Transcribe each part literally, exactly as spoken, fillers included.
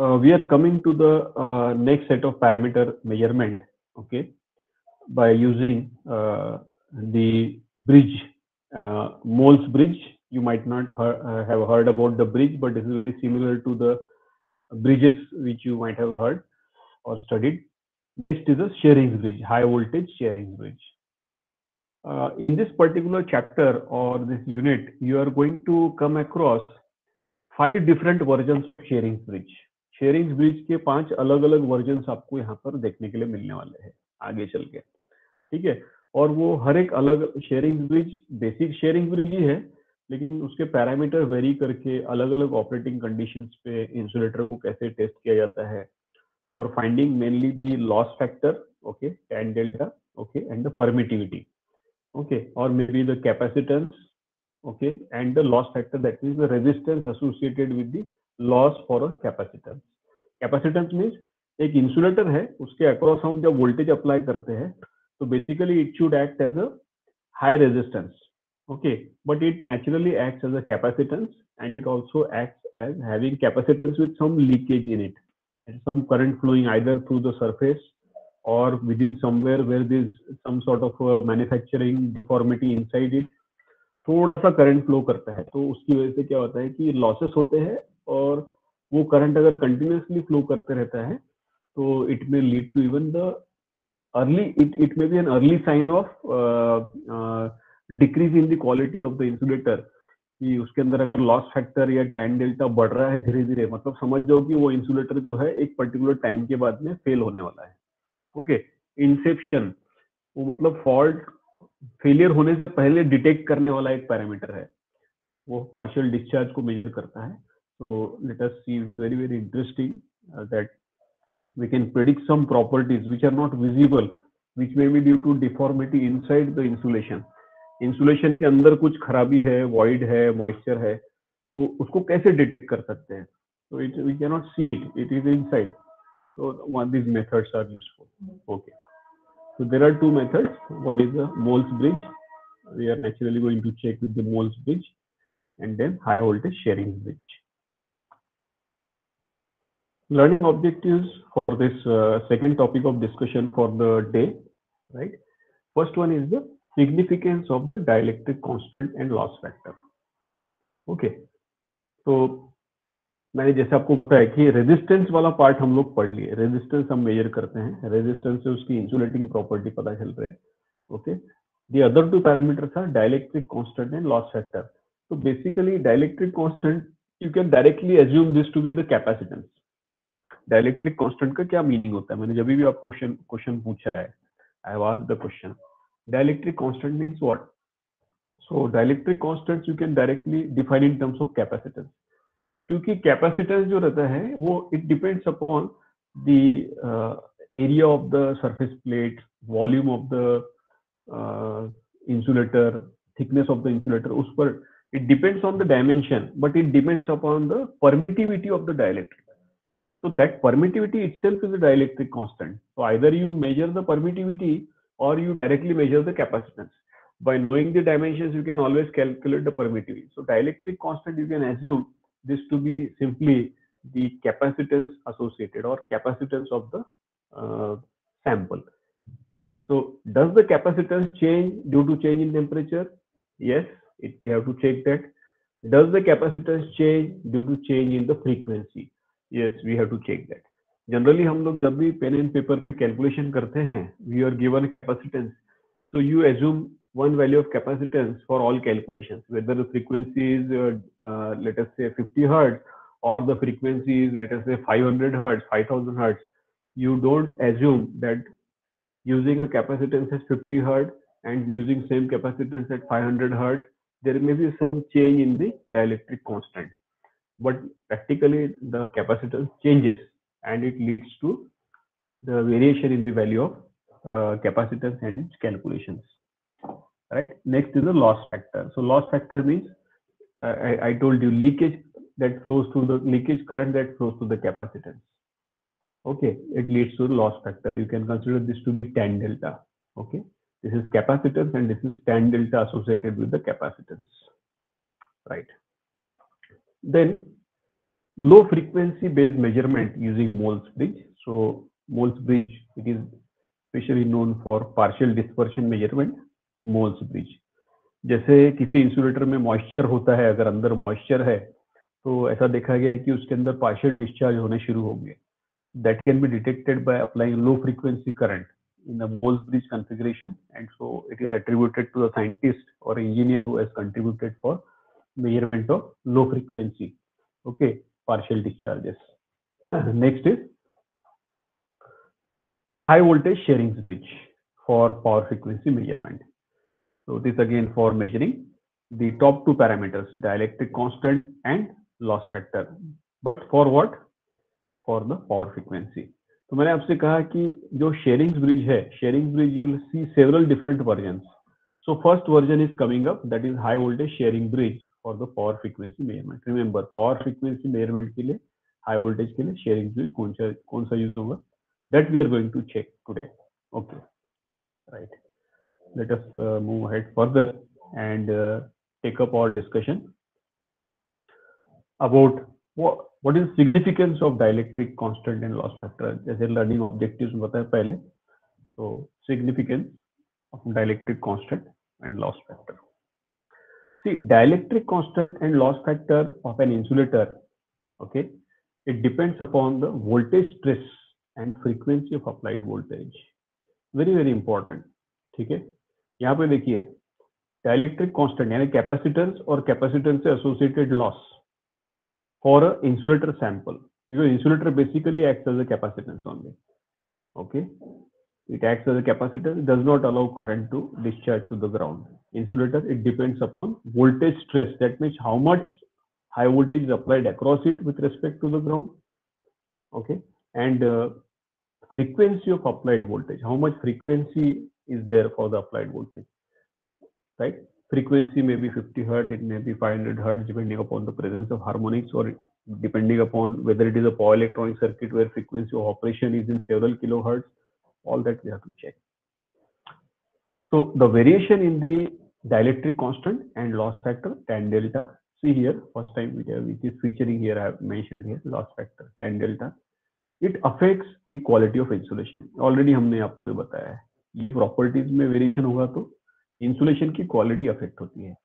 uh, we are coming to the uh, next set of parameter measurement, okay, by using uh, the bridge, uh, Mole's bridge. You might not hear, uh, have heard about the bridge, but this is very similar to the bridges which you might have heard or studied. Next is a shearing bridge, high voltage shearing bridge. Uh, in this particular chapter or this unit, you are going to come across five different version Schering bridge. Schering bridge के पांच अलग अलग version आपको यहाँ पर देखने के लिए मिलने वाले हैं आगे चल के, ठीक है. और वो हर एक अलग Schering bridge basic Schering bridge ही है, लेकिन उसके पैरामीटर वेरी करके अलग अलग ऑपरेटिंग कंडीशंस पे इंसुलेटर को कैसे टेस्ट किया जाता है, और finding mainly the loss factor, okay, tan delta, okay, and the permittivity, okay, or maybe the capacitance, okay, and the loss factor, that is the resistance associated with the loss for a capacitance. Capacitance means एक insulator है, उसके across हम जब voltage apply करते हैं तो basically it should act as a high resistance, okay, but it naturally acts as a capacitance, and it also acts as having capacitance with some leakage in it and some current flowing either through the surface or within somewhere where there is some sort of a manufacturing deformity inside it, थोड़ा सा current flow करता है. तो उसकी वजह से क्या होता है कि लॉसेस होते हैं, और वो करंट अगर कंटिन्यूसली फ्लो करते रहता है तो it may lead to even the early it it may be an early sign of decrease in the quality of the insulator, कि उसके अंदर अगर लॉस फैक्टर या टैन डेल्टा बढ़ रहा है धीरे धीरे, मतलब समझ जाओ कि वो इंसुलेटर जो है एक पर्टिकुलर टाइम के बाद में फेल होने वाला है. ओके, इंसेप्शन मतलब फॉल्ट फेलियर होने से पहले डिटेक्ट करने वाला एक पैरामीटर है, वो पार्शियल डिस्चार्ज को मेजर करता है. So let us see, very very interesting uh, that we can predict some properties which are not visible, which may be due to deformity inside the insulation. Insulation के अंदर कुछ खराबी है, void है, moisture है, तो उसको कैसे डिटेक्ट कर सकते हैं? So it we cannot see it, it is inside. So one these methods are useful. Okay. So there are two methods. One is the Mole's bridge. We are naturally going to check with the Mole's bridge, and then high voltage shearing bridge. Learning objectives for this uh, second topic of discussion for the day, right? First one is the significance of the dielectric constant and loss factor. Okay. तो मैंने जैसे आपको बताया कि resistance वाला part हम लोग पढ़ लिए, रेजिस्टेंस हम मेजर करते हैं, रेजिस्टेंस से उसकी इंसुलेटिंग प्रॉपर्टी पता चल रही है. Okay, the other two parameters are dielectric constant and loss factor. तो basically dielectric constant you can directly assume this to be the capacitance. Dielectric constant का क्या मीनिंग होता है? मैंने जब भी आप क्वेश्चन क्वेश्चन पूछा है, I have asked the question dielectric constant means what. So dielectric constants you can directly define in terms of capacitance, क्योंकि कैपेसिटेंस जो रहता है वो it depends upon the area of the surface plate, volume of the insulator, thickness of the insulator, उस पर it depends on the dimension, but it depends upon the permittivity of the dielectric. So that permittivity itself is a dielectric constant. So either you measure the permittivity or you directly measure the capacitance. By knowing the dimensions, you can always calculate the permittivity. So dielectric constant, you can assume this to be simply the capacitance associated or capacitance of the uh, sample. So does the capacitance change due to change in temperature? Yes, it, you have to check that. Does the capacitance change due to change in the frequency? Yes, we have to check that. Generally हम लोग जब भी pen and paper पे calculation करते हैं, we are given capacitance, so you assume one value of capacitance for all calculations, whether the frequency is uh, uh, let us say fifty hertz or the frequency is let us say five hundred hertz, five thousand hertz. You don't assume that using a capacitance at fifty hertz and using same capacitance at five hundred hertz, there may be some change in the dielectric constant. But practically the capacitance changes and it leads to the variation in the value of uh, capacitance and its calculations. Right. Next is the loss factor. So loss factor means uh, I, I told you leakage that flows through the leakage current that flows through the capacitance. Okay, it leads to the loss factor. You can consider this to be tan delta. Okay, this is capacitance and this is tan delta associated with the capacitance. Right. Then low frequency based measurement using Mole's bridge. So Mole's bridge, it is especially known for partial dispersion measurement, Mole's bridge. जैसे किसी insulator में moisture होता है, अगर अंदर moisture है तो ऐसा देखा गया कि उसके अंदर पार्शियल डिस्चार्ज होने शुरू होंगे. That can be detected by applying low frequency current in the Mole's bridge configuration, and so it is attributed to the scientist or engineer who has contributed for measurement of low frequency, okay, partial discharges. Next is high voltage sharing bridge for power frequency measurement. So this again for measuring the top two parameters, dielectric constant and loss factor. But for what? For the power frequency. तो मैंने आपसे कहा कि जो Schering bridge है, Schering bridge you will see several different versions. So first version is coming up, that is high voltage sharing bridge for the power frequency measurement. Remember, power frequency measurement के लिए high voltage के लिए sharing bridge कौन सा कौन सा use होगा, that we are going to check today. Okay, right. Let us uh, move ahead further and uh, take up our discussion about what what is significance of dielectric constant and loss factor. जैसे learning objectives में बताया पहले, so significance of dielectric constant and loss factor. See, dielectric constant and loss factor of an insulator, okay, it depends upon the voltage stress and frequency of applied voltage. Very very important. ठीक है, यहाँ पे देखिए dielectric constant यानी capacitance और capacitance से associated loss for a insulator sample. Because insulator basically acts as a capacitance only. Okay, it acts as a capacitor. It does not allow current to discharge to the ground. Insulator, it depends upon voltage stress. That means how much high voltage is applied across it with respect to the ground. Okay, and uh, frequency of applied voltage. How much frequency is there for the applied voltage? Right. Frequency may be fifty hertz, it may be five hundred hertz, depending upon the presence of harmonics, or depending upon whether it is a power electronic circuit where frequency of operation is in several kilohertz. All that we have to check. So the variation in the dielectric constant and loss factor tan delta. See here, first time which, which is featuring here, I have mentioned here loss factor tan delta. It affects the quality of insulation. Already हमने आपको बताया है, ये properties में variation होगा तो insulation की quality affect होती है.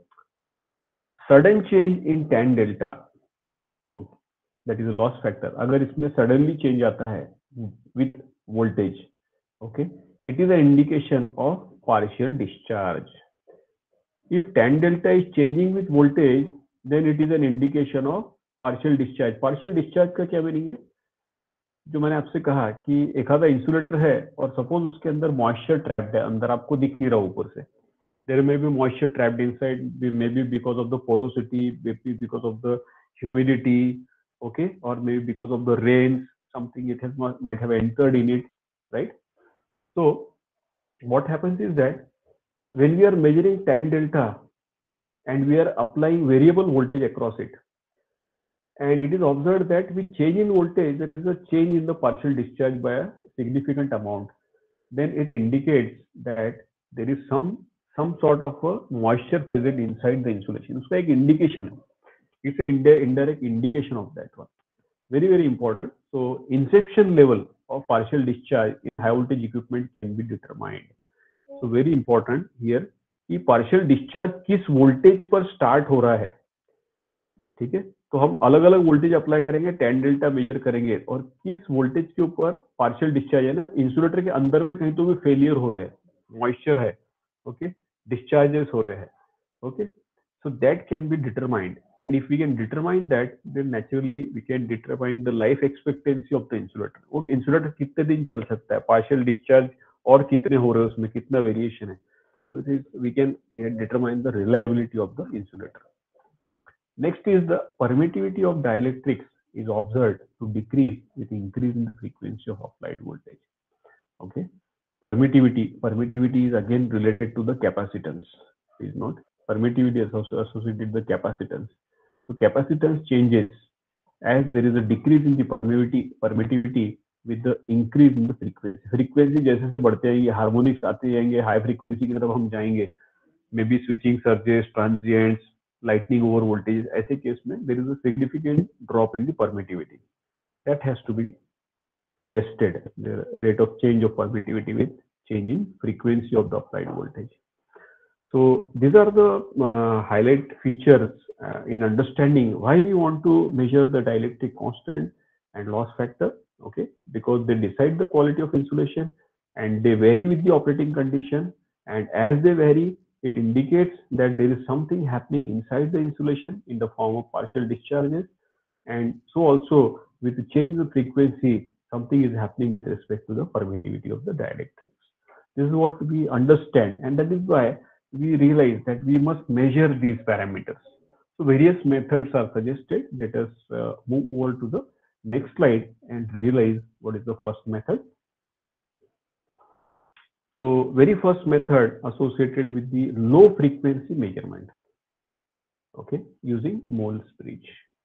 Sudden change in tan delta, that is a loss factor. अगर इसमें सडनली चेंज आता है with voltage, okay, it is a indication of partial discharge. If tan delta is changing with voltage, then it is an indication of partial discharge. Partial discharge का क्या meaning है? जो मैंने आपसे कहा कि एक आधा इंसुलेटर है और सपोज उसके अंदर मॉइस्चर ट्रैप्ड है, अंदर आपको दिख नहीं रहा ऊपर से. There may be moisture trapped inside, maybe because of the porosity, maybe because of the humidity, okay, or maybe because of the rains, something it has not might have entered in it, right? So what happens is that when we are measuring tan delta and we are applying variable voltage across it, and it is observed that with change in voltage, there is a change in the partial discharge by a significant amount, then it indicates that there is some some sort of a moisture present inside the insulation. उसका एक indication है. It's an indirect indication of that one. Very very important. So inception level of partial discharge in high voltage equipment can be determined. So very important here कि partial discharge किस voltage पर start हो रहा है. ठीक है, तो हम अलग अलग वोल्टेज अप्लाई करेंगे, टैन डेल्टा मेजर करेंगे और किस वोल्टेज के ऊपर पार्शियल डिस्चार्ज है ना, इंसुलेटर के अंदर कहीं तो भी फेलियर हो रहा है, मॉइस्चर है, ओके, डिस्चार्जेस हो रहे हैं, okay, so that can be determined. If we can determine that, then naturally we can determine the life expectancy of the insulator. वो इंसुलेटर कितने दिन चल सकता है, पार्शियल डिस्चार्ज और कितने हो रहे हैं, उसमें कितना वेरिएशन है, so we can determine the reliability of the insulator. Next is the permittivity of dielectrics is observed to decrease with increase in the frequency of applied voltage. Okay, permittivity permittivity is again related to the capacitance. Is not permittivity is also associated with the capacitance. So capacitance changes as there is a decrease in the permittivity permittivity with the increase in the frequency. Frequency जैसे बढ़ते जाएंगे, harmonics आते जाएंगे, high frequency की तरफ हम जाएंगे, maybe switching surges, transients, lightning over voltage, ऐसे केस में there is a significant drop in the permittivity. That has to be tested, the rate of change of permittivity with change in frequency of the applied voltage. So these are the uh, highlight features uh, in understanding why we want to measure the dielectric constant and loss factor. Okay, because they decide the quality of insulation and they vary with the operating condition, and as they vary, it indicates that there is something happening inside the insulation in the form of partial discharges, and so also with the change of frequency, something is happening with respect to the permittivity of the dielectrics. This is what we understand, and that is why we realize that we must measure these parameters. So various methods are suggested. Let us uh, move over to the next slide and realize what is the first method. So very first method associated with the low frequency measurement, okay, using Mohls bridge.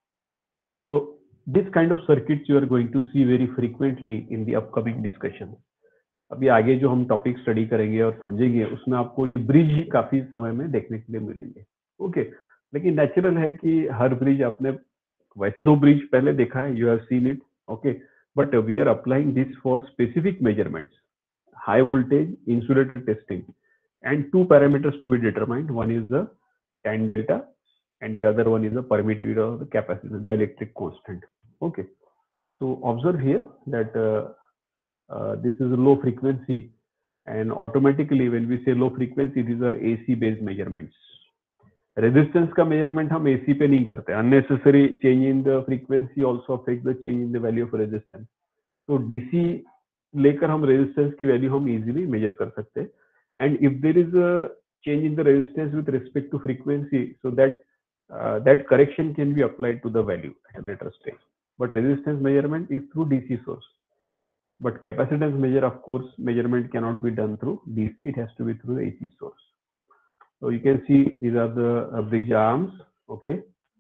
So this kind of circuits you are going to see very frequently in the upcoming discussion. अभी आगे जो हम topic study करेंगे और समझेंगे उसमें आपको bridge ही काफी समय में देखने के लिए मिलेंगे. ओके, लेकिन नेचुरल है कि हर ब्रिज आपने वैसे तो ब्रिज पहले देखा है, you have seen it, okay, but we are applying this for specific measurements, high voltage insulator testing, and two parameters to be determined. One is the tan delta and the other one is the permittivity of the capacitance, electric constant. Okay, so observe here that uh, uh, this is a low frequency, and automatically when we say low frequency, these are A C based measurements. Resistance का measurement हम A C पे नहीं करते. Unnecessary change in the frequency also affect the change in the value of resistance. So D C लेकर हम resistance की value हम easily measure कर सकते हैं. And if there is a change in the resistance with respect to frequency, so that uh, that correction can be applied to the value at a later stage. But resistance measurement is through D C source. But capacitance measure, of course, measurement cannot be done through D C. It has to be through the A C source. So you can see these are the uh, bridge arms. Okay.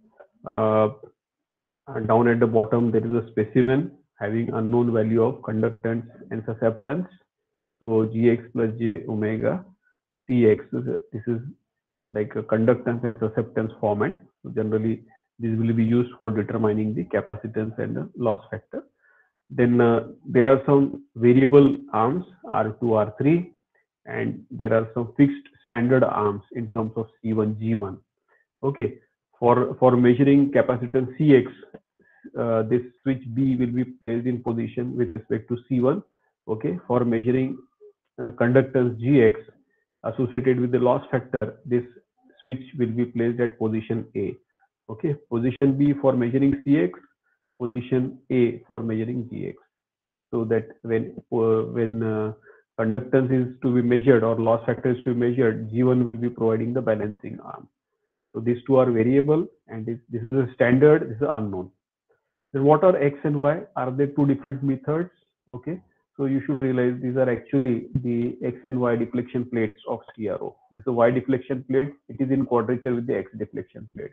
Uh, and down at the bottom there is a specimen having unknown value of conductance and susceptance. So Gx plus J omega Cx. This is like a conductance and susceptance format. So generally this will be used for determining the capacitance and the loss factor. Then uh, there are some variable arms R two, R three, and there are some fixed standard arms in terms of C one, G one. Okay, for for measuring capacitance Cx, uh, this switch B will be placed in position with respect to C one. Okay, for measuring uh, conductance Gx associated with the loss factor, this switch will be placed at position A. Okay, position B for measuring Cx, position A for measuring Gx. So that when uh, when uh, conductance is to be measured or loss factor is to be measured, G one will be providing the balancing arm. So these two are variable, and this, this is a standard, this is unknown. Then what are X and Y? Are there two different methods? Okay, so you should realize these are actually the X and Y deflection plates of C R O. So Y deflection plate, it is in quadrature with the X deflection plate.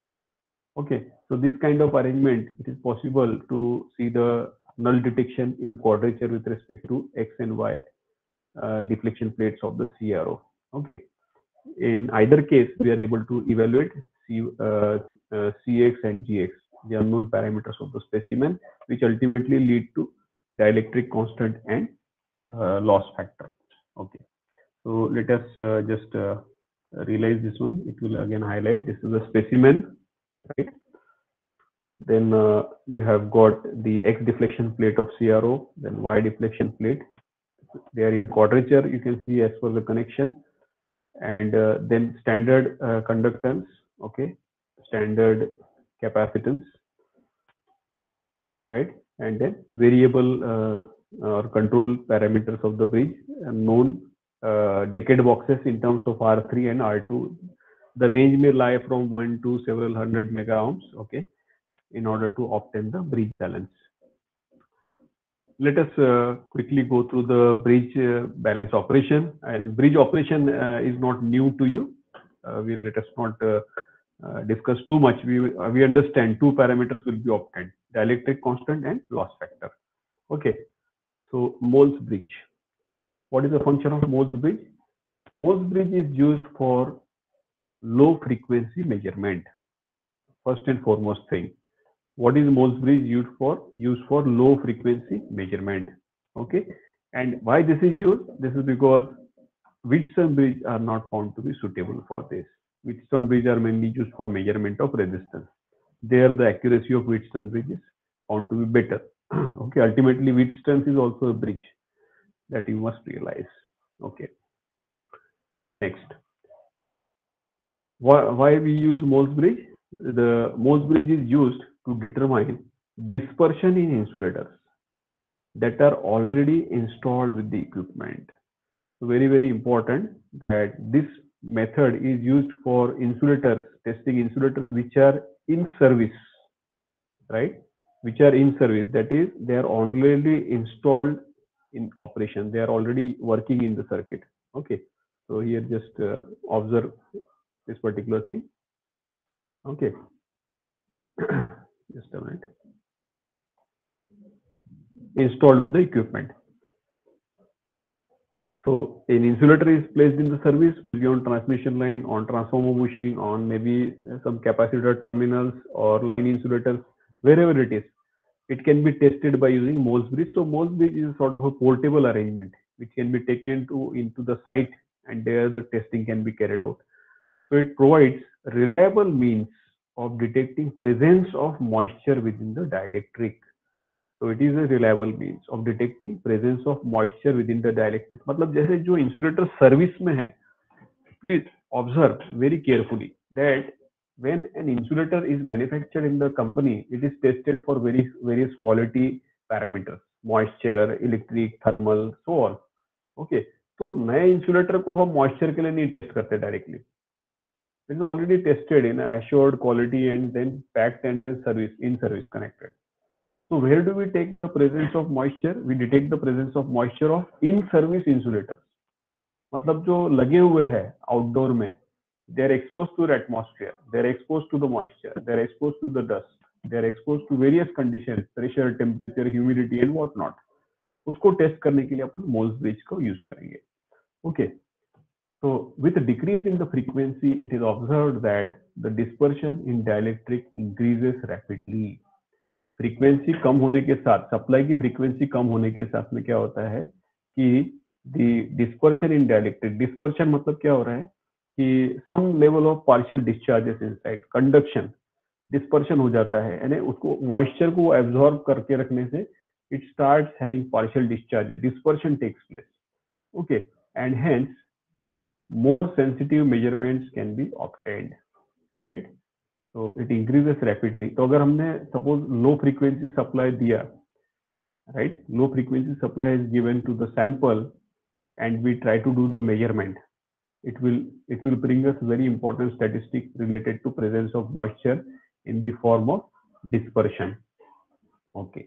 Okay, so this kind of arrangement, it is possible to see the null detection in quadrature with respect to X and Y uh, deflection plates of the C R O. Okay, in either case, we are able to evaluate C, uh, uh, Cx and Gx, the unknown parameters of the specimen, which ultimately lead to dielectric constant and uh, loss factor. Okay, so let us uh, just uh, realize this one. It will again highlight this is a specimen, right? Then uh, you have got the X deflection plate of C R O, then Y deflection plate. They are in quadrature, you can see as per the connection, and uh, then standard uh, conductance, okay, standard capacitance, right, and then variable uh, or control parameters of the bridge, and known uh, decade boxes in terms of R three and R two. The range may lie from one to several hundred mega ohms, okay, in order to obtain the bridge balance. Let us uh, quickly go through the bridge uh, balance operation. And bridge operation uh, is not new to you. Uh, we let us not uh, uh, discuss too much. We uh, we understand two parameters will be obtained: dielectric constant and loss factor. Okay. So Mohls bridge. What is the function of Mohls bridge? Mohls bridge is used for low frequency measurement. First and foremost thing, what is Mohs bridge used for? Used for low frequency measurement. Okay, and why this is used? This is because Wheatstone bridge are not found to be suitable for this. Wheatstone bridge are mainly used for measurement of resistance. There, the accuracy of Wheatstone bridge is found to be better. Okay, ultimately, Wheatstone is also a bridge that you must realize. Okay, next, why, why we use Mohs bridge? The Mohs bridge is used to determine dispersion in insulators that are already installed with the equipment. So very, very important that this method is used for insulators, testing insulators which are in service, right? Which are in service. That is, they are already installed in operation. They are already working in the circuit. Okay. So here just uh, observe this particular thing. Okay. Just a minute. Installed the equipment. So an insulator is placed in the service, maybe on transmission line, on transformer bushing, on maybe some capacitor terminals or line insulators, wherever it is. It can be tested by using Mohs bridge. So Mohs bridge is sort of a portable arrangement which can be taken to into the site, and there the testing can be carried out. So it provides reliable means of detecting presence of moisture within the dielectric. So it is a reliable means of detecting presence of moisture within the dielectric. मतलब जैसे जो insulator service में है, please observe very carefully that when an insulator is manufactured in the company, it is tested for various various quality parameters, moisture, electric, thermal, so on. Okay, तो नए insulator को हम moisture के लिए नहीं test करते directly. It is already tested in assured quality and then packed and service in service connected. So where do we take the presence of moisture? We detect the presence of moisture of in-service insulators. मतलब जो लगे हुए हैं outdoor में, they are exposed to the atmosphere, they are exposed to the moisture, they are exposed to the dust, they are exposed to various conditions, pressure, temperature, humidity and what not. उसको test करने के लिए अपन Mohs bridge को use करेंगे. Okay. So with a decrease in the frequency, it is observed that the dispersion in dielectric increases rapidly. Frequency कम होने के साथ, सप्लाई की फ्रीक्वेंसी कम होने के साथ में क्या होता है कि the dispersion in dielectric, dispersion मतलब क्या हो रहा है कि some level of partial discharges inside conduction, dispersion हो जाता है, यानी उसको मॉइस्चर को एब्जॉर्ब करके रखने से it starts having partial discharge, dispersion takes place. Okay, and hence more sensitive measurements can be obtained. So it increases rapidly. तो अगर हमने suppose low frequency supply दिया, right? Low frequency supply is given to the sample, and we try to do the measurement. It will it will bring us very important statistic related to presence of moisture in the form of dispersion. Okay.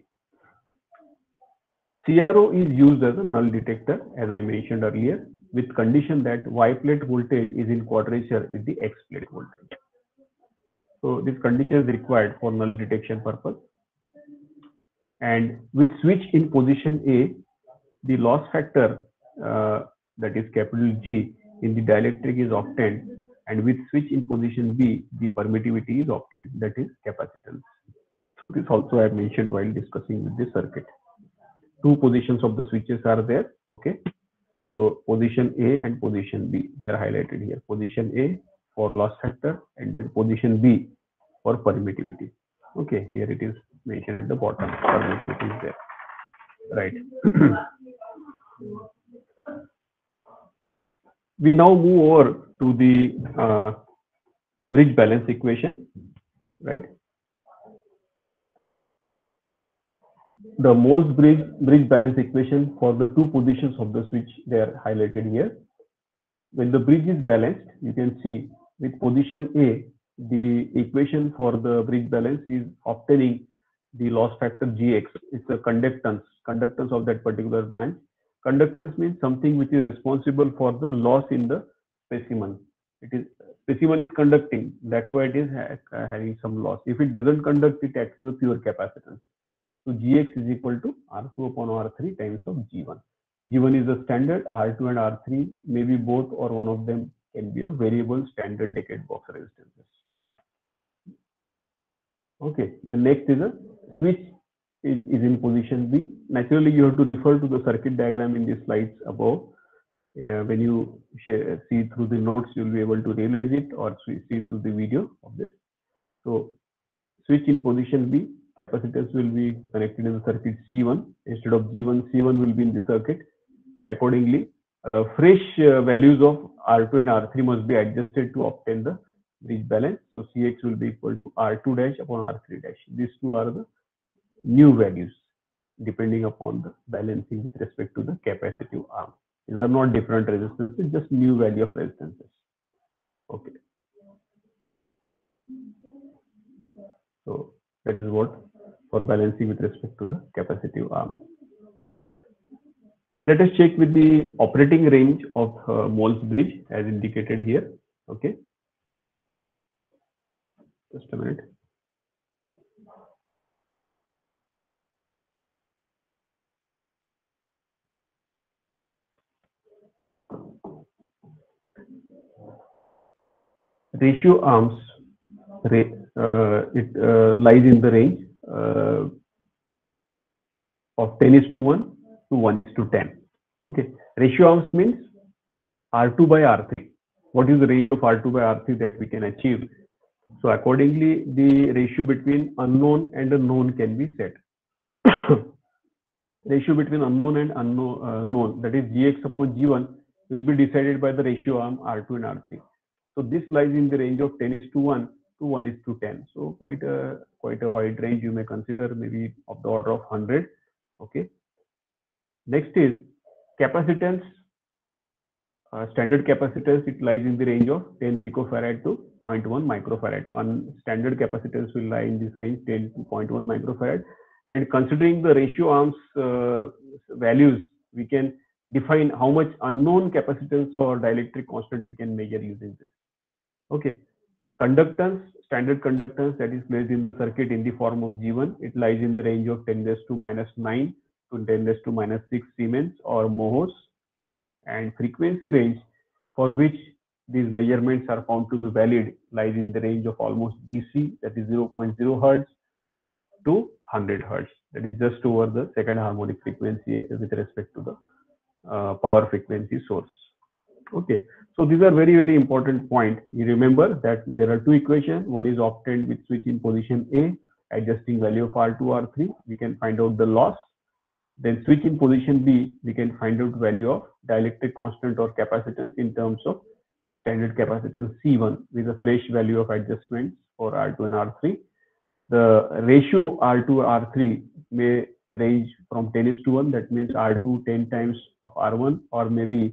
C R O is used as a null detector, as I mentioned earlier, with condition that Y plate voltage is in quadrature with the X plate voltage. So this condition is required for null detection purpose. And with switch in position A, the loss factor, uh, that is capital G, in the dielectric is obtained, and with switch in position B, the permittivity is obtained, that is capacitance. So this also I have mentioned while discussing with the circuit. Two positions of the switches are there. Okay, so position A and position B are highlighted here. Position A for loss factor and position B for permittivity. Okay, here it is mentioned at the bottom. Permittivity is there, right? We now move over to the uh, bridge balance equation, right? The Mohs bridge bridge balance equation for the two positions of the switch, they are highlighted here. When the bridge is balanced, you can see with position A, the equation for the bridge balance is obtaining the loss factor G X. It's the conductance, conductance of that particular branch. Conductance means something which is responsible for the loss in the specimen. It is specimen is conducting, that's why it is ha having some loss. If it doesn't conduct, it acts as pure capacitance. So G X is equal to R two upon R three times of G one. G one is the standard, R two and R three, maybe both or one of them can be a variable standard decade box resistances. Okay, the next is a switch is, is in position B. Naturally, you have to refer to the circuit diagram in the slides above. Uh, when you share, see through the notes, you'll be able to realize it, or see through the video of this. So, switch in position B, capacitors will be connected in the circuit C one. Instead of G one, C one will be in the circuit. Accordingly, uh, fresh uh, values of R two and R three must be adjusted to obtain the bridge balance. So C X will be equal to R two dash upon R three dash. These two are the new values depending upon the balancing with respect to the capacitive arm. These are not different resistances, just new value of resistances. Okay. So that is what for balancing with respect to the capacitive arm. Let us check with the operating range of uh, Moll's bridge as indicated here. Okay. Just a minute. Ratio arms, uh, it uh, lies in the range uh, of ten is to one to one is to ten. Okay. Ratio arms means R two by R three. What is the ratio of R two by R three that we can achieve? So accordingly, the ratio between unknown and a known can be set. Ratio between unknown and unknown, uh, known, that is G X upon G one, will be decided by the ratio arm R two and R three. So this lies in the range of ten is to one to one is to ten. So quite a, quite a wide range you may consider, maybe of the order of one hundred. Okay. Next is capacitance. Uh, standard capacitors, it lies in the range of ten picofarad to zero point one microfarad. On standard capacitors will lie in this range ten to zero point one microfarad. And considering the ratio arms uh, values, we can define how much unknown capacitance or dielectric constant we can measure using this. Okay. Conductance, standard conductance that is placed in the circuit in the form of G one, it lies in the range of ten raised to minus nine to ten raised to minus six Siemens or Mohs. And frequency range for which these measurements are found to be valid lies in the range of almost D C, that is zero point zero hertz to one hundred hertz. That is just over the second harmonic frequency with respect to the uh, power frequency source. Okay, so these are very, very important point. You remember that there are two equations. One is obtained with switch in position A, adjusting value of R two, R three. We can find out the loss. Then switch in position B, we can find out value of dielectric constant or capacitance in terms of standard capacitance C one with a fresh value of adjustments for R two and R three. The ratio R two R three may range from ten is to one, that means R two ten times R one, or maybe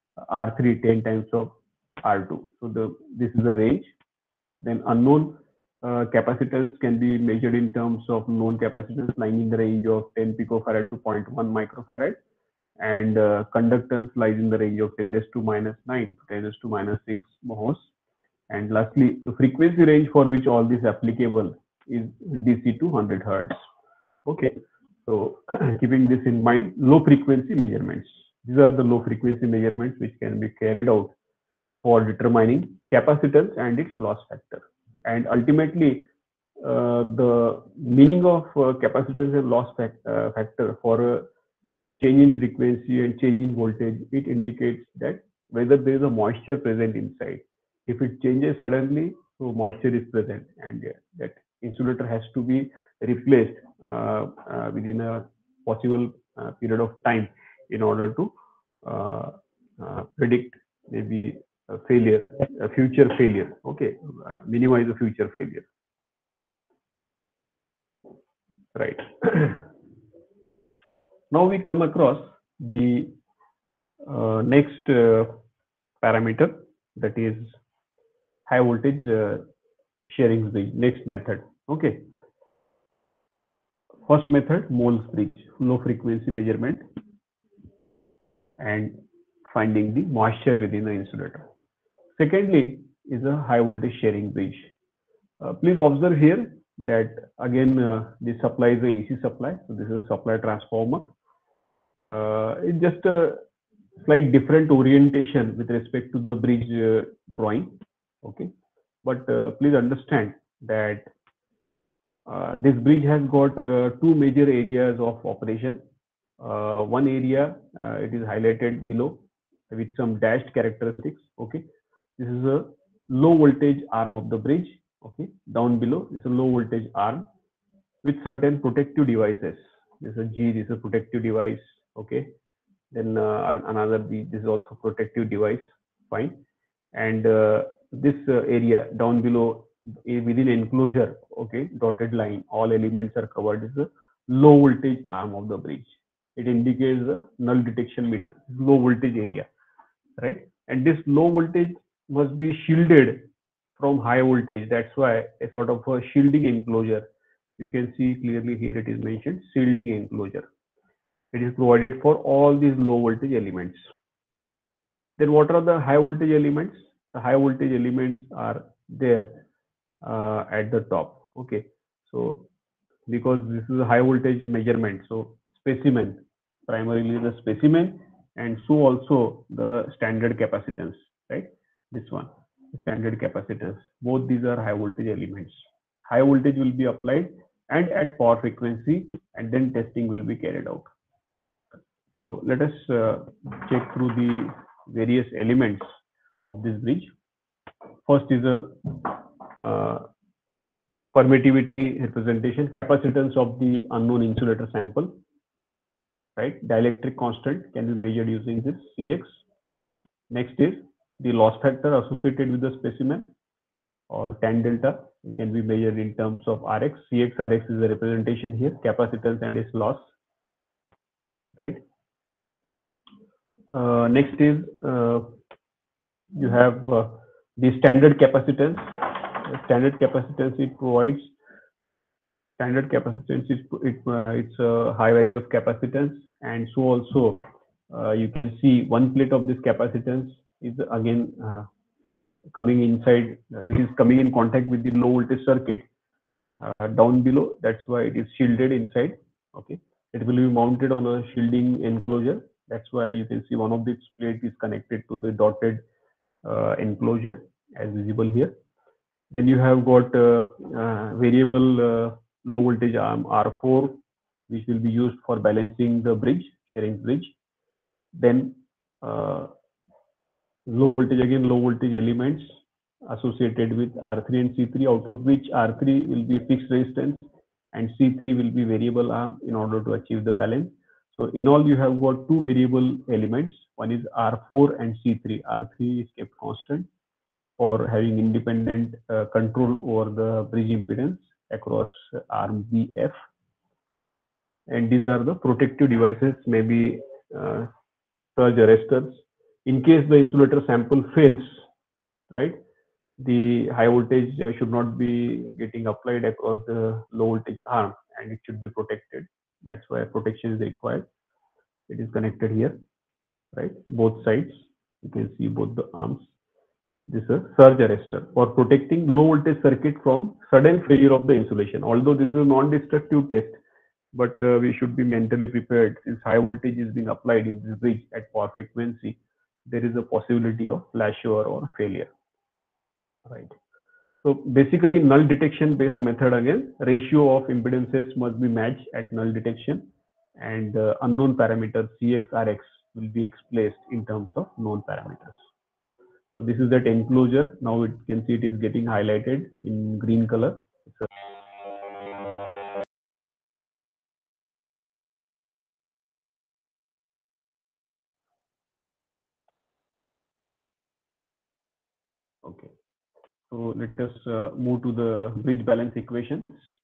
R three ten times of R two. So the this is the range. Then unknown uh, capacitors can be measured in terms of known capacitance lying in the range of ten picofarad to zero point one microfarad, and uh, conductance lies in the range of ten raised to minus nine to ten raised to minus six Mohs. And lastly, the frequency range for which all this applicable is D C to one hundred hertz. Okay, so keeping this in mind, low frequency measurements. These are the low frequency measurements which can be carried out for determining capacitance and its loss factor. And ultimately, uh, the meaning of uh, capacitance and loss fact, uh, factor for a change in frequency and change in voltage, it indicates that whether there is a moisture present inside. If it changes suddenly, so moisture is present, and uh, that insulator has to be replaced uh, uh, within a possible uh, period of time in order to uh, uh, predict maybe a failure, a future failure. Okay, minimize the future failure. Right. Now we come across the uh, next uh, parameter, that is high voltage uh, sharing bridge. Next method. Okay. First method, Moll's bridge, low frequency measurement and finding the moisture within the insulator. Secondly is a high voltage sharing bridge. Uh, please observe here that again uh, this supply is a A C supply. So this is a supply transformer. Uh, it's just a slight different orientation with respect to the bridge uh, drawing. Okay, but uh, please understand that uh, this bridge has got uh, two major areas of operation. Uh, one area uh, it is highlighted below with some dashed characteristics. Okay, this is a low voltage arm of the bridge. Okay, down below it's a low voltage arm with certain protective devices. This is a G, this is a protective device. Okay, then uh, another B, this is also protective device. Fine, and uh, this uh, area down below uh, within enclosure. Okay, dotted line, all elements are covered. This is a low voltage arm of the bridge. It indicates the null detection meter, low voltage area, right? And this low voltage must be shielded from high voltage. That's why a sort of a shielding enclosure. You can see clearly here it is mentioned shielding enclosure. It is provided for all these low voltage elements. Then what are the high voltage elements? The high voltage elements are there uh, at the top. Okay, so because this is a high voltage measurement, so specimen, primarily the specimen, and so also the standard capacitance, right? This one, standard capacitance. Both these are high voltage elements. High voltage will be applied and at power frequency, and then testing will be carried out. So let us uh, check through the various elements of this bridge. First is a uh, permittivity representation, capacitance of the unknown insulator sample, right? Dielectric constant can be measured using this C X. Next is the loss factor associated with the specimen, or tan delta, can be measured in terms of R X. C X, R X is a representation here, capacitance and its loss. Right? Uh, next is uh, you have uh, the standard capacitance. Standard capacitance, it provides standard capacitance. It, it uh, it's a high value of capacitance, and so also uh, you can see one plate of this capacitance is again uh, coming inside. Uh, it is coming in contact with the low voltage circuit uh, down below. That's why it is shielded inside. Okay, it will be mounted on a shielding enclosure. That's why you can see one of these plate is connected to the dotted uh, enclosure as visible here. Then you have got uh, uh, variable uh, low voltage arm R four, which will be used for balancing the bridge, sharing bridge. Then uh, low voltage, again low voltage elements associated with R three and C three, out of which R three will be fixed resistance and C three will be variable arm in order to achieve the balance. So in all, you have got two variable elements. One is R four and C three. R three is kept constant for having independent uh, control over the bridge impedance across arm B F. And these are the protective devices, maybe uh, surge arresters. In case the insulator sample fails, right, the high voltage should not be getting applied across the low voltage arm, and it should be protected. That's why protection is required. It is connected here, right? Both sides. You can see both the arms. This is a surge arrestor for protecting low voltage circuit from sudden failure of the insulation. Although this is a non-destructive test, but uh, we should be mentally prepared. Since high voltage is being applied in this bridge at power frequency, there is a possibility of flashover or failure, right? So basically, null detection based method, again, ratio of impedances must be matched at null detection, and uh, unknown parameters C X, R X will be placed in terms of known parameters. So this is that enclosure. Now it can see it is getting highlighted in green color. So okay. So let us uh, move to the bridge balance equation.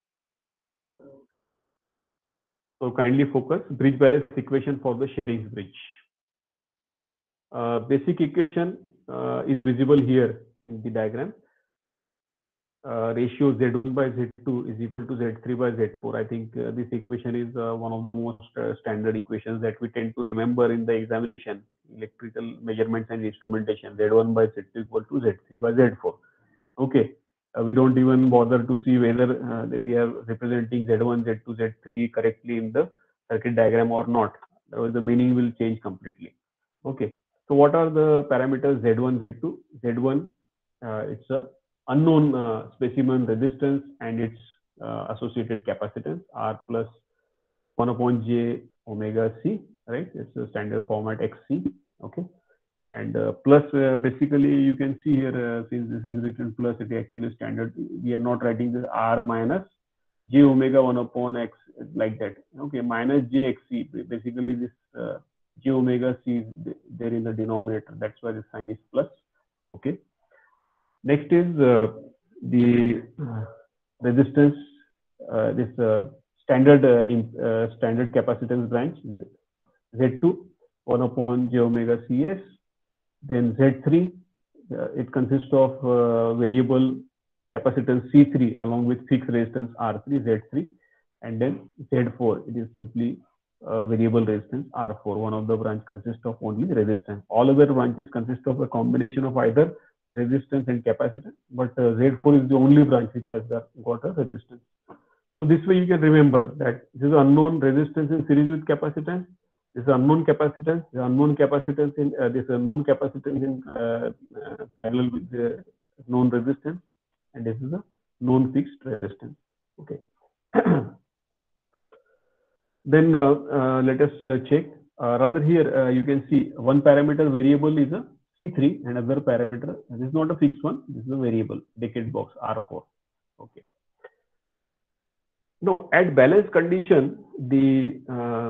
So kindly focus bridge balance equation for the Shering's bridge. Uh, basic equation uh, is visible here in the diagram. Uh, ratio Z one by Z two is equal to Z three by Z four. I think uh, this equation is uh, one of the most uh, standard equations that we tend to remember in the examination, electrical measurements and instrumentation. Z one by Z two equal to Z three by Z four. Okay, uh, we don't even bother to see whether uh, they are representing Z one, Z two, Z three correctly in the circuit diagram or not. Otherwise, the meaning will change completely. Okay. So what are the parameters Z one, Z two? Z one, uh, it's a unknown uh, specimen resistance and its uh, associated capacitance R plus one upon J omega C, right? It's a standard format X C. Okay. And uh, plus, uh, basically, you can see here, uh, since this is written plus, it is actually standard. We are not writing this R minus J omega one upon X like that. Okay, minus J X C. Basically, this uh, J omega C is there in the denominator. That's why the sign is plus. Okay. Next is uh, the uh, resistance. Uh, this uh, standard uh, in, uh, standard capacitance branch Z two one upon J omega C S. Then Z three, uh, it consists of uh, variable capacitance C three along with fixed resistance R three, Z three, and then Z four, it is simply uh, variable resistance R four. One of the branches consists of only resistance. All other branches consist of a combination of either resistance and capacitance, but uh, Z four is the only branch which has got a resistance. So this way you can remember that this is unknown resistance in series with capacitance. This is unknown capacitance. The unknown capacitance in uh, this unknown capacitance in uh, uh, parallel with the known resistance, and this is a known fixed resistance. Okay. Then uh, uh, let us uh, check. Uh, rather here uh, you can see one parameter variable is a C three, and another parameter. This is not a fixed one. This is a variable decade box R four. Okay. Now, at balance condition, the uh,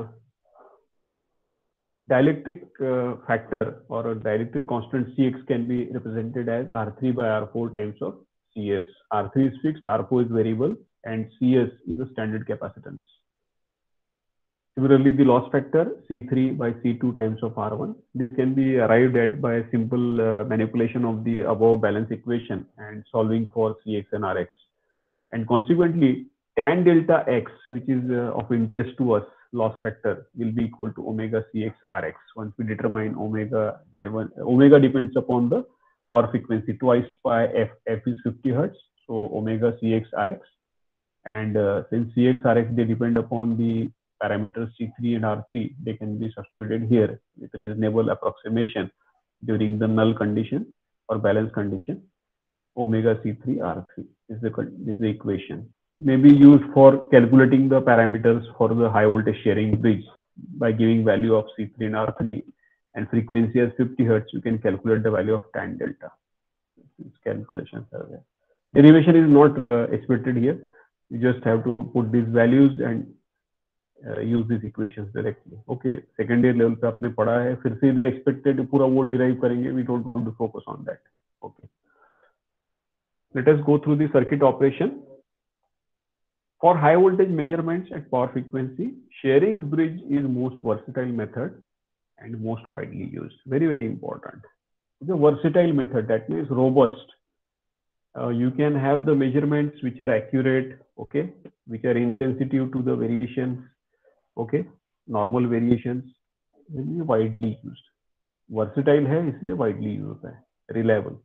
dielectric uh, factor or a dielectric constant C X can be represented as R three by R four times of C S. R three is fixed, R four is variable, and C S is the standard capacitance. Similarly, the loss factor C three by C two times of R one. This can be arrived at by a simple uh, manipulation of the above balance equation and solving for C X and R X. And consequently, tan delta X, which is uh, of interest to us, loss factor, will be equal to omega C X R X. Once we determine omega, omega depends upon the power frequency twice by F. F is fifty hertz, so omega C X R X. And uh, since C X R X, they depend upon the parameters C three and R three, they can be substituted here with a reasonable approximation during the null condition or balance condition. Omega C three R three is the, is the equation. May be used for calculating the parameters for the high voltage sharing bridge by giving value of C three and R three and frequency as fifty hertz. You can calculate the value of tan delta. These calculations are there. Derivation is not uh, expected here. You just have to put these values and uh, use these equations directly. Okay, second year level पे आपने पढ़ा है, फिर से expected पूरा वो derive करेंगे. We don't want to focus on that. Okay. Let us go through the circuit operation. For high voltage measurements at power frequency, sharing bridge is most versatile method and most widely used. Very, very important. It's a versatile method, that means robust. Uh, you can have the measurements which are accurate, okay, which are insensitive to the variations, okay, normal variations, will be widely used. Versatile है, इसलिए widely used है, reliable.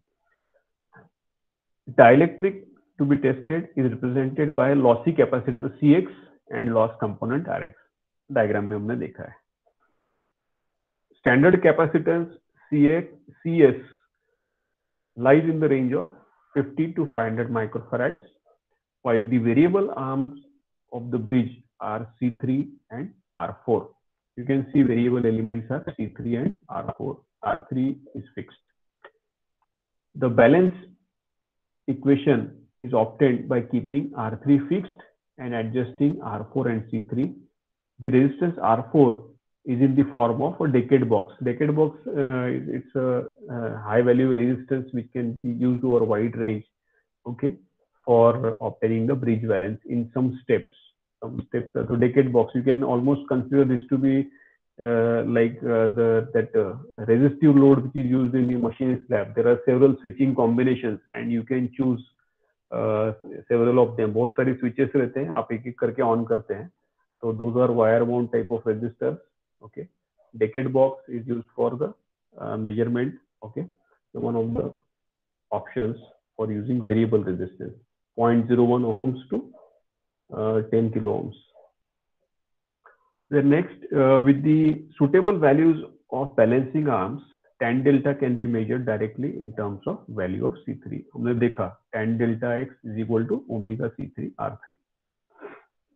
Dielectric to be tested is represented by lossy capacitor C X and loss component R X. Diagram में हमने देखा है. Standard capacitance C X, C S lies in the range of fifty to five hundred microfarads, while the variable arms of the bridge are C three and R four. You can see variable elements are C three and R four. R three is fixed. The balance equation is obtained by keeping R three fixed and adjusting R four and C three. The resistance R four is in the form of a decade box. Decade box, uh, it's a, a high value resistance which can be used over a wide range, okay, for obtaining the bridge valence in some steps. Some steps. So decade box, you can almost consider this to be uh, like uh, the that uh, resistive load which is used in the machinist lab. There are several switching combinations, and you can choose uh, several of them. बहुत सारी switches रहते हैं, आप एक एक करके on करते हैं. So those are wire mount type of resistors. Okay, decade box is used for the uh, measurement. Okay, so one of the options for using variable resistance, zero point zero one ohms to uh, ten kilo ohms. The next, uh, with the suitable values of balancing arms, tan delta can be measured directly in terms of value of C three. हमने देखा tan delta x is equal to omega C three R three.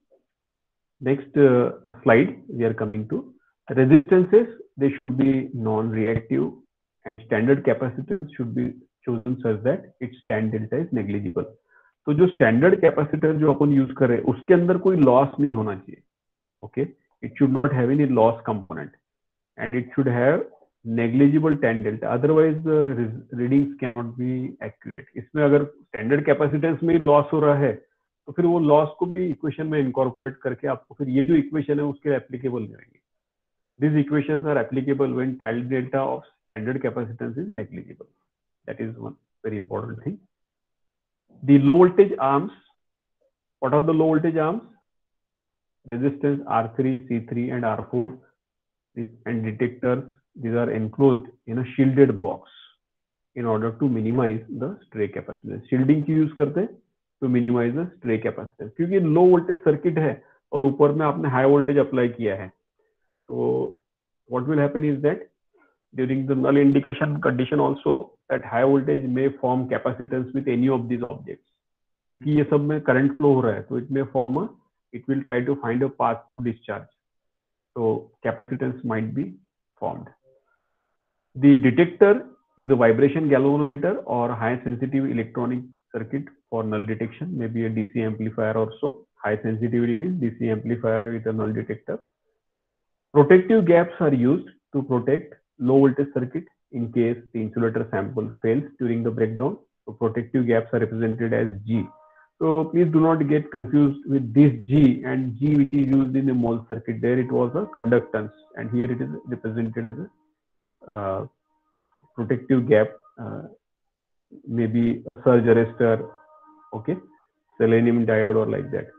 Next uh, slide, we are coming to resistances. They should be non-reactive, and standard capacitance should be chosen such that its tan delta is negligible. तो जो standard capacitor जो अपन use कर रहे हैं उसके अंदर कोई loss नहीं होना चाहिए. Okay, it should not have any loss component and it should have negligible tan delta, otherwise readings can not be accurate. इसमें अगर स्टैंडर्ड कैपेसिटेंस में लॉस हो रहा है तो फिर वो लॉस को भी इक्वेशन में इनकॉर्पोरेट करके आपको फिर ये जो इक्वेशन है उसके एप्लीकेबल नहीं रहेंगे. These equations are applicable when tan delta of standard capacitance is negligible. That is one very important thing. The low voltage arms. What are the low voltage arms? Resistance R three, C three, and R four, and detectors. These are enclosed in a shielded box in order to minimize the stray capacitance. Shielding की use करते हैं to minimize the stray capacitance. क्योंकि low voltage circuit है और ऊपर में आपने high voltage apply किया है. So what will happen is that during the null indication condition also that high voltage may form capacitance with any of these objects. कि ये सब में current flow हो रहा है तो it may form a, it will try to find a path to discharge. So capacitance might be formed. The detector, the vibration galvanometer or high sensitive electronic circuit for null detection, maybe a D C amplifier also. High sensitivity D C amplifier with a null detector. Protective gaps are used to protect low voltage circuit in case the insulator sample fails during the breakdown. So protective gaps are represented as G. So please do not get confused with this G and G which is used in the mole circuit. There it was a conductance and here it is represented as a uh, protective gap, uh, maybe a surge arrestor, okay, selenium diode or like that.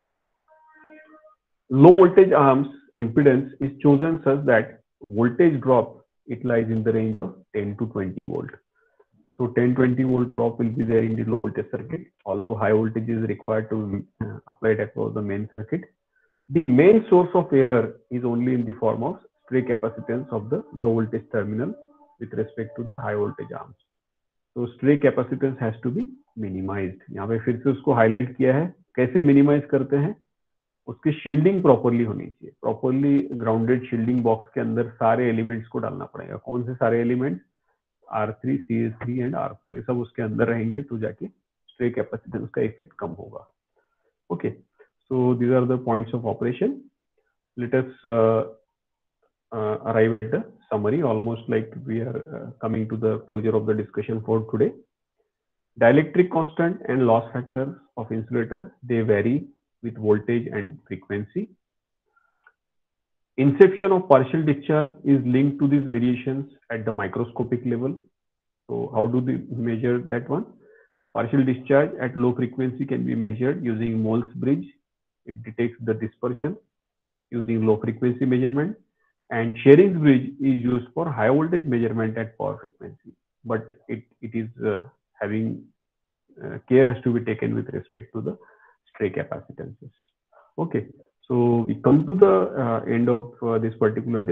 Low voltage arms impedance is chosen such that voltage drop, it lies in the range of ten to twenty volt. So ten to twenty volt drop will be there in the low voltage circuit. Also high voltage is required to be uh, applied across the main circuit. The main source of error is only in the form of stray capacitance of the low voltage terminal with respect to the high voltage arms. So stray capacitance has to be minimized. यहाँ पे फिर से उसको highlight किया है. कैसे minimize करते हैं? उसकी शील्डिंग प्रॉपरली होनी चाहिए. प्रॉपरली ग्राउंडेड शील्डिंग बॉक्स के अंदर सारे एलिमेंट्स को डालना पड़ेगा. कौन से सारे elements? R three, C S three and R four, ये सब उसके अंदर रहेंगे तो जाके स्ट्रे कैपेसिटेंस का इफेक्ट कम होगा. Okay, so these are the points of operation. Let us arrive at the summary. Almost like we are uh, coming to the closure of the discussion for today. Dielectric constant and loss factors of insulator, they vary with voltage and frequency. Inception of partial discharge is linked to these variations at the microscopic level. So how do they measure that one? Partial discharge at low frequency can be measured using Mole's bridge. It detects the dispersion using low frequency measurement, and Shearing's bridge is used for high voltage measurement at power frequency, but it, it is uh, having uh, care has to be taken with respect to the stray capacitances. Okay, so we come to the uh, end of uh, this particular